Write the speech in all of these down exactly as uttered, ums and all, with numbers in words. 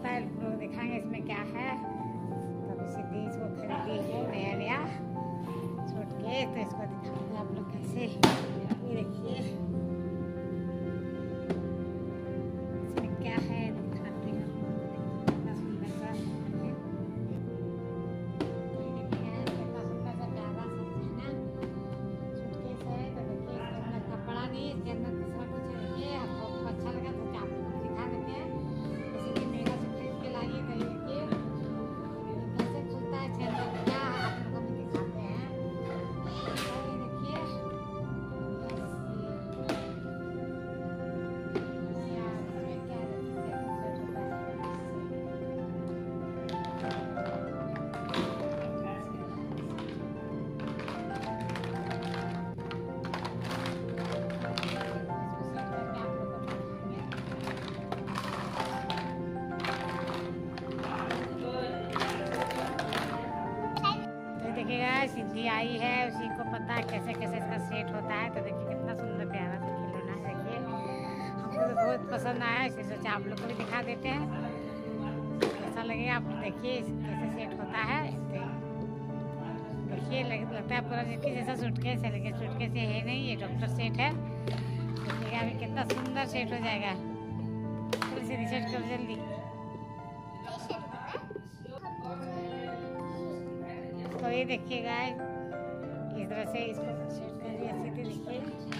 होता है लोग दिखाएंगे इसमें क्या है। तभी सिद्धि इसको खरीदी है नया नया छोड़ के, तो इसको दिखाऊंगा आप लोग कैसे। ये देखिए इसमें क्या है, दिखाती हूँ। कितना सुंदर सा कितना सुंदर सा प्यारा सा है ना सूटकेस है। तो देखिए इसके अंदर कपड़ा नहीं, इसके अंदर दूसरा कुछ है। देखिए आपको अच्छा लगा तो आप लोग को दिखा देते हैं। इसीलिए मेरा से खरीद के लाइए। तो ये देखिए कैसे खुलता है, इसके अंदर क्या आप लोगों को भी दिखाते हैं। तो ये देखिए देखिएगा सिद्धि आई है, उसी को पता है कैसे कैसे इसका सेट होता है। तो देखिए कितना सुंदर प्यारा सा खिलौना है। देखिए हमको तो बहुत पसंद आया, इसलिए सोचा आप लोग को भी दिखा देते हैं कैसा लगेगा। आप देखिए कैसे सेट होता है। देखिए लगता है पूरा जिसकी जैसा सूटकेस है, लेकिन सूटकेस ये है नहीं, ये डॉक्टर सेट है। देखिएगा अभी कितना सुंदर सेट हो जाएगा। थोड़ी सी रिसेट करो जल्दी। तो ये देखिएगा इस तरह से इसको सेट करिए सीधे। देखिए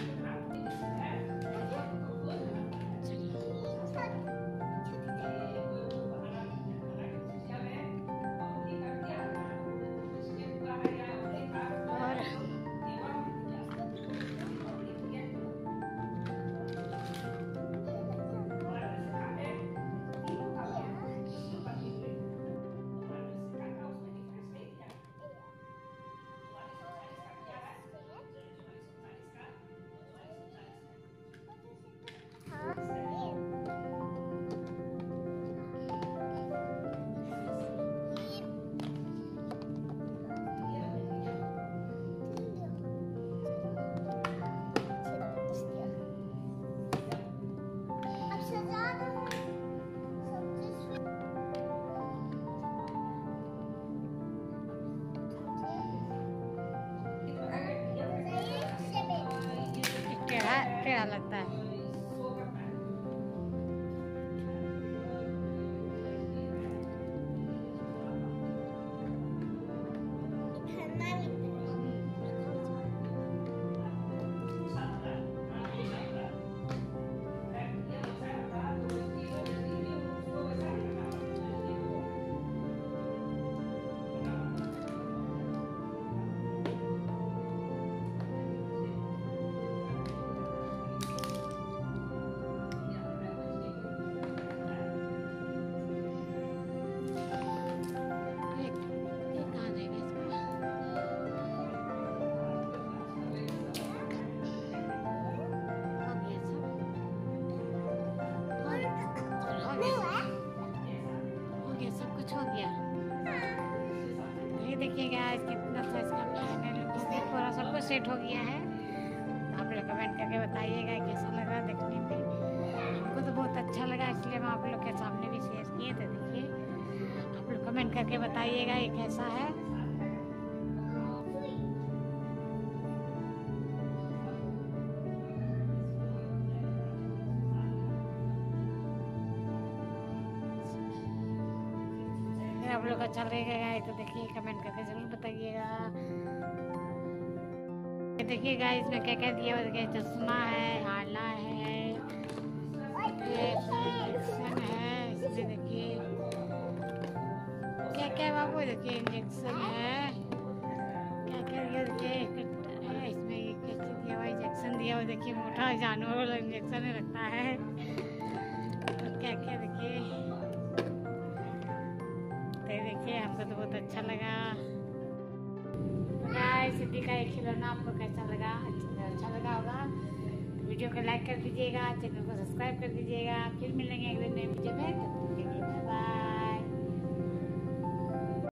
टेढ़ा टेढ़ा लगता है। ये देखिएगा कितना सा इसका फाइनल पूरा सब कुछ सेट हो गया है। आप लोग कमेंट करके बताइएगा कैसा लगा देखने में। हमको तो बहुत अच्छा लगा, इसलिए हम आप लोग के सामने भी शेयर किए। तो देखिए आप लोग कमेंट करके बताइएगा ये कैसा है। आप लोग अच्छा लगेगा तो देखिए कमेंट करके जरूर बताइएगा। देखिए गाइस इसमें क्या क्या दिया हुआ है। चश्मा है, आला है, इंजेक्शन है। इसमें देखिए क्या क्या बाबू, देखिए इंजेक्शन है, क्या क्या दिया देखिए इसमें कैसे दिया हुआ इंजेक्शन दिया हुआ। देखिए मोटा जानवर वाला इंजेक्शन लगता है। और क्या क्या देखिए देखिए हमको तो बहुत अच्छा लगा। गाइस सिद्धि का एक खिलौना आपको कैसा लगा? अच्छा लगा होगा तो वीडियो को लाइक कर दीजिएगा, चैनल को सब्सक्राइब कर दीजिएगा। फिर मिलेंगे अगले